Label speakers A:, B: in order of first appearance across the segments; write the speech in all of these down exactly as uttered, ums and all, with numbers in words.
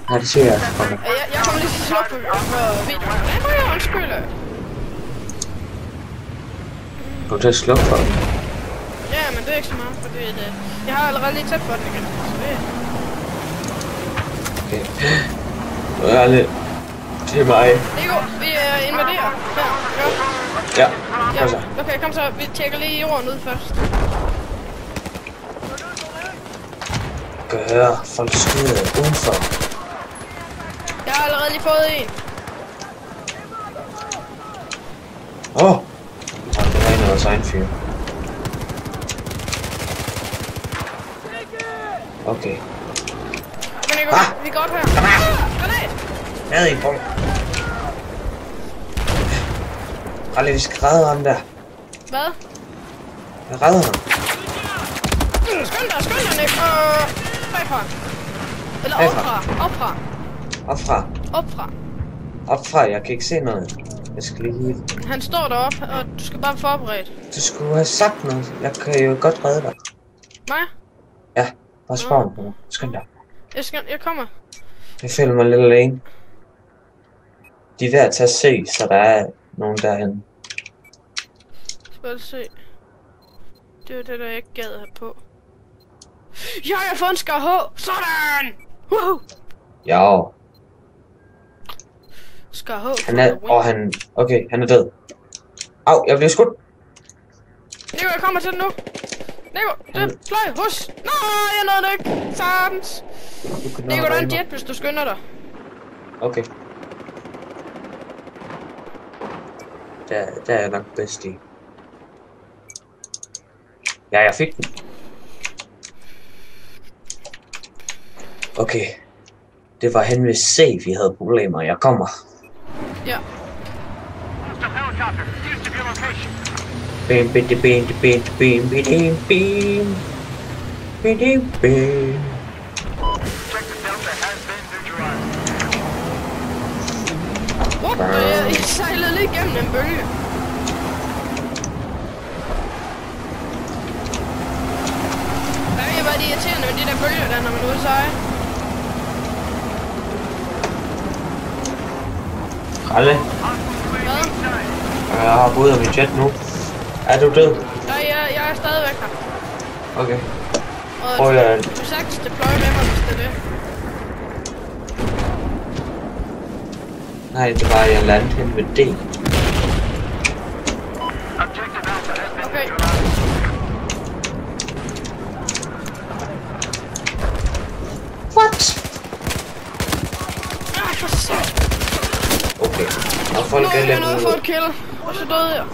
A: Nej, det ser jeg. Okay.
B: Jeg, jeg kommer lige til at slukke for videoen. Nej, må jeg undskylde.
A: Du er til at slukke for den.
B: Ja, men det er ikke så meget, fordi det, jeg har allerede lige tæt på den igen. Så det er...
A: Okay. Nu er jeg lidt til mig.
B: Nico, vi uh, invaderer. Her,
A: ja.
B: Ja,
A: kom så.
B: okay, kom så. Vi tjekker lige jorden ud først.
A: Gør folk skyder udenfor.
B: Jeg har allerede lige fået en.
A: Åh! Oh. Det er en af vores egen fyr. Okay.
B: Men Nico, ah! vi går op her. Ah, granat!
A: Ned i en punkt. Rally, vi skal redde ham der.
B: Hvad?
A: Jeg redder ham.
B: Skynd dig, skynd dig, Nico. Bagfra. Eller opfra. Opfra.
A: Opfra.
B: Opfra.
A: Opfra, jeg kan ikke se noget. Jeg skal lige...
B: Han står deroppe, og du skal bare forberede.
A: Du skulle have sagt noget. Jeg kan jo godt redde dig.
B: Mig?
A: Ja, bare spawn på mig. Skynd dig.
B: Jeg, skal, jeg kommer.
A: Jeg føler mig lidt alene. De er ved at tage C, så der er nogen derhen.
B: Skal du se. Det var det, der jeg ikke gad have på. Ja, jeg har fået en skar H! Sådan! Woohoo!
A: Ja.
B: Skar H.
A: Han er... Åh, han... Okay, han er død. Au, jeg bliver skudt.
B: Nico, jeg kommer til den nu. Nico, det fløj, hus! Nej, jeg nåede det ikke. Samens. Nico, der er en jet, hvis du skynder dig.
A: Okay. Der, der er jeg nok bedst i. Ja, jeg fik den. Okay. Det var hen ved C, vi havde problemer. Jeg kommer.
B: Ja.
A: Bim, bim, bim, bim, bim, bim, bim, bim, bim, bim.
B: What the? Jeg sejlede lige igennem en bølge. Ej, hvor er det irriterende med de der bølger der, når man er ude at sejle.
A: Ralle.
B: Hvad?
A: Jeg har boet af min jet nu. Er du død?
B: Nej, jeg, jeg er stadigvæk her.
A: Okay.
B: Og
A: Prøv at...
B: du, du sagtens deploy med mig, hvis det er det.
A: Nej, det var jeg landede hen ved D.
B: Okay.
A: What?
B: Ah, for sat.
A: Okay. Og folk
B: Nå,
A: er
B: jeg
A: lidt
B: nåede at få et kill. Og så døde jeg.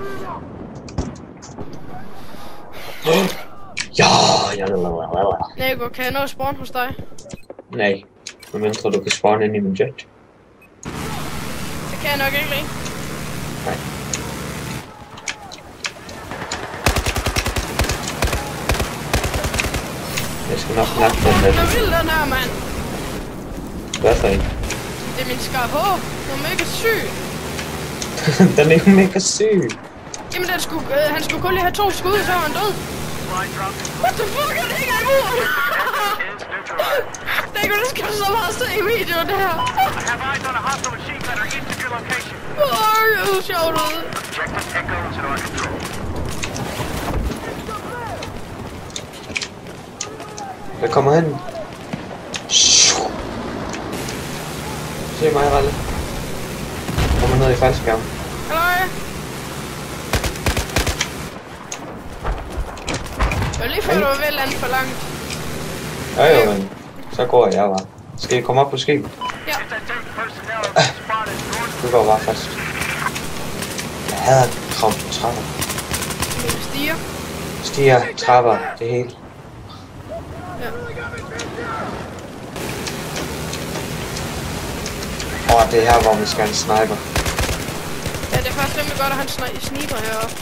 A: Ja, ja, ja.
B: Nico, kan jeg nå at spawn hos dig?
A: Nej. Medmindre du kan spawne ind i min jet.
B: Det kan jeg nok ikke lige.
A: Nej. Jeg skal nok nakke den
B: Den er
A: der.
B: vild, den her, mand.
A: Hvad for en?
B: Det er min skar H. Den er mega syg.
A: Den er jo mega syg.
B: Jamen, den skulle, øh, han skulle kun lige have to skud, så var han død. What the fuck, er det ikke en mur? Nico, det skal du så meget se i videoen, det her. Åh, jeg er så sjovt ud.
A: Jeg kommer hen. Se mig, Ralle. Jeg kommer ned i faldskærm.
B: Halløj. Det var lige før, du var ved at lande for langt.
A: Ja, jo, men så går jeg bare. Skal I komme op på skibet?
B: Ja.
A: Du går bare først. Jeg hader kram trapper.
B: Stiger.
A: Stiger, trapper, det hele.
B: Ja.
A: Og det er her, hvor vi skal have en sniper.
B: Ja, det er faktisk rimelig godt, at han sni sniper heroppe.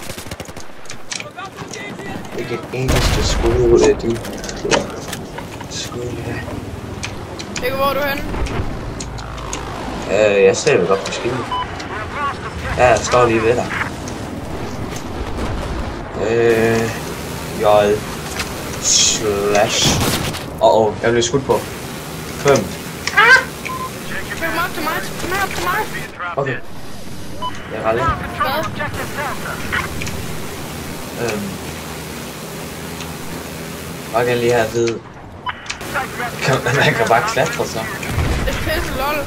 A: Ikke et eneste skud ud af de skud her.
B: Ikke, hvor er du henne?
A: Øh, jeg ser det godt på skibet. Ja, jeg står lige ved dig. Øh, J slash. Åh, oh, oh, jeg blev skudt på. fem.
B: med op til mig.
A: Okay. Jeg er rally.
B: Hvad?
A: Øhm. Jeg kan lige have at vide. Kan, man kan bare klatre så.
B: Det er pisse lol.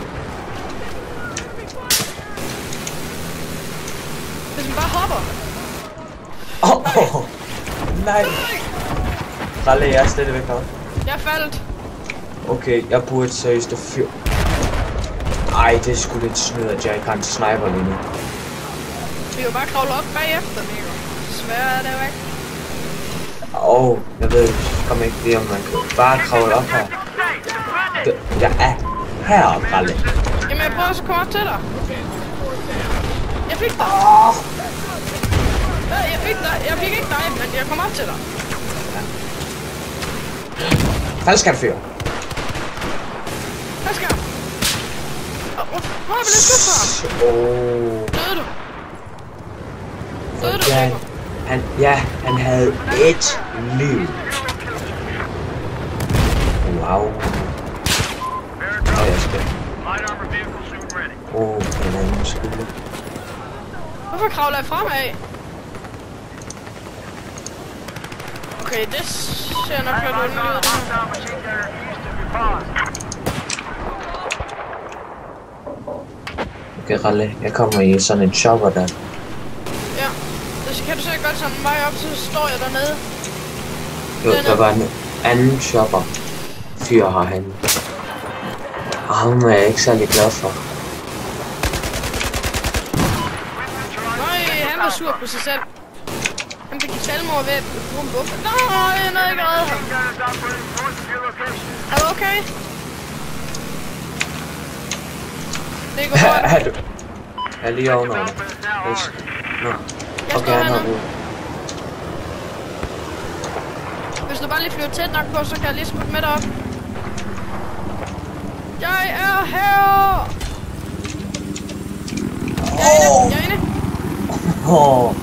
B: Hvis man bare hopper.
A: Åh, oh, oh. Nej. Ralle, jeg er stadigvæk heroppe.
B: Jeg faldt.
A: Okay, jeg burde seriøst at fyr. Ej, det er sgu lidt snyd, at jeg ikke har en sniper lige nu.
B: Vi kan jo bare kravle op bagefter, Nico. Svær er det jo ikke.
A: Åh, oh, jeg ved kom ikke lige, om man kan bare kravle op her. Det, jeg er heroppe, Ralle.
B: Jamen, jeg prøver at komme op til dig. Jeg fik dig.
A: Åh!
B: Ja, jeg fik dig. Jeg fik ikke dig, men jeg kom op til dig.
A: Faldskærmfyr.
B: Faldskærm. Åh, hvor er vi lidt skudt fra?
A: Åh.
B: Døde du? Døde du,
A: Ja,
B: Nico?
A: han, ja, han havde et liv. Wow. Åh, jeg skal. Åh, den anden skulder.
B: Hvorfor kravler jeg fremad? Okay, det ser nok lidt underligt ud, det her.
A: Okay, Ralle, jeg kommer i sådan en shopper der.
B: Ja, det kan du se godt sammen mig op, så står jeg dernede.
A: Jo, der var en anden shopper. Fyr har han. Og ham er jeg ikke særlig glad for.
B: Nej, han var sur på sig selv. Han fik selvmord ved at bruge en buffer. Nej, jeg nåede ikke at redde ham. Er du okay? Det går godt.
A: Er du? Jeg er lige ovenover. Yes. Nå.
B: Jeg
A: Okay,
B: står
A: han har
B: hernede.
A: brug.
B: Hvis du bare lige flyver tæt nok på, så kan jeg lige smutte med dig op. Jeg er her! Jeg er inde, jeg er inde.
A: Oh.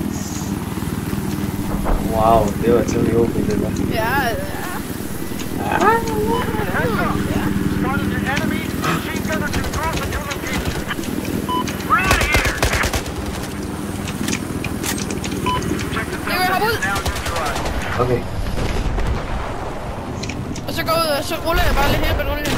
A: Wow, det var temmelig åbent det der.
B: Ja, ja. Nico, jeg hopper ud.
A: Okay.
B: Og så går ud, og så ruller jeg bare lige hele patruljen.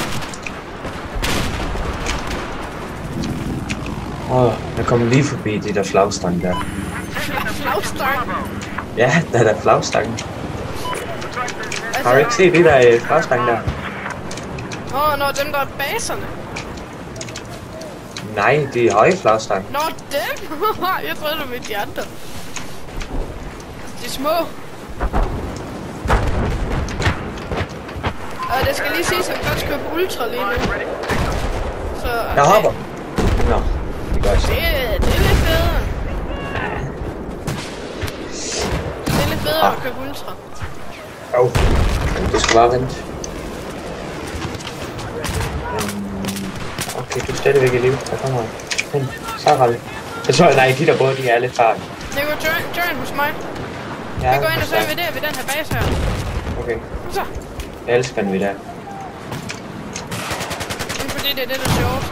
A: Åh, oh, jeg kom lige forbi de der flagstang der.
B: Flagstang.
A: Ja, der er der flagstangen. Har du ikke set de der øh, flagstang der?
B: Nå, nå, dem der er baserne.
A: Nej, det er høje flagstang.
B: Nå, dem? Jeg troede, det var de andre. De små. Og det skal lige siges, at jeg godt købe ultra lige nu. Så, okay.
A: Jeg hopper. Nå, det gør jeg så.
B: Det, det er lidt bedre. Det er lidt bedre at købe ultra.
A: Åh, oh. Det skal bare vente. Um, okay, du er stadigvæk i live. Der kommer jeg. Hen. Så Ralle. Jeg tror, nej, de der både, de er lidt farlige.
B: Nico, join, join hos mig.
A: Ja,
B: Vi går ind og så invaderer vi den her base her.
A: okay.
B: Så.
A: Jeg elsker den vi der.
B: Men fordi det er det, der er sjovt.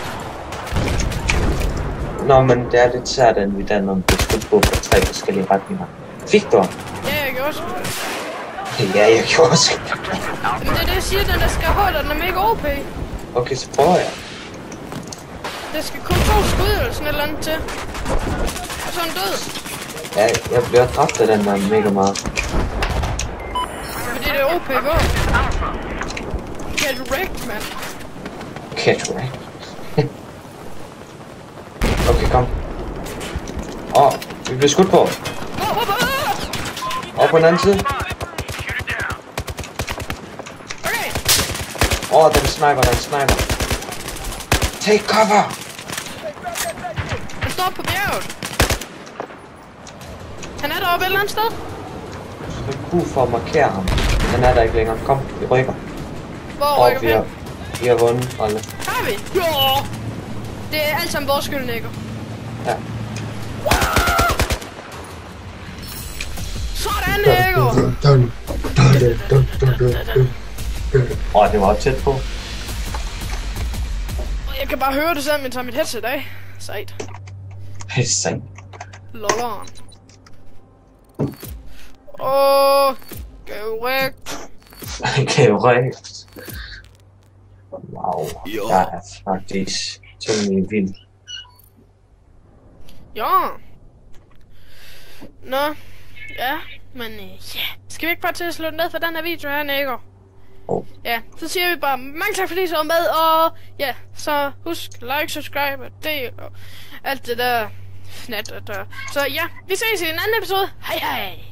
A: Nå, men det er lidt sært, at vi der, når vi skal gå på tre forskellige retninger. Fik du?
B: Ja, jeg gjorde sgu.
A: Ja, jeg gjorde sgu.
B: Men det er det, jeg siger, den der skal holde, den er mega O P.
A: Okay, så prøver jeg.
B: Der skal kun to skud eller sådan et eller andet til. Og så er den død.
A: Ja, jeg bliver dræbt af den der mega meget.
B: Fordi det er O P våben. Get wrecked, mand.
A: Catch right. Okay, kom. Åh, oh, vi bliver skudt på.
B: Åh, oh, oh, oh.
A: Og på den anden side.
B: Okay.
A: Åh, oh, den sniper, den sniper. Take cover!
B: Han står på bjerget. Han er deroppe et eller andet sted.
A: Du skal bruge for at markere ham. Han er der ikke længere. Kom, vi rykker.
B: Hvor rykker
A: vi
B: vi?
A: har, vi har vundet, Ralle.
B: Har vi? Jo. Det er alt sammen vores skyld, Nico.
A: Ja.
B: Sådan, Nico.
A: Åh, oh, det var tæt på.
B: jeg kan bare høre det selv, men jeg tager mit headset af. Sejt.
A: Det er sandt.
B: Lolleren. Åh, korrekt.
A: Korrekt. Wow, der er faktisk temmelig vildt.
B: Ja. Nå, ja, men øh, ja. Skal vi ikke bare til at slå ned for den her video her, Nico?
A: Oh.
B: Ja, så siger vi bare mange tak fordi I så med, og ja, så husk like, subscribe, og del, og alt det der fnat der. Så ja, vi ses i en anden episode. Hej hej!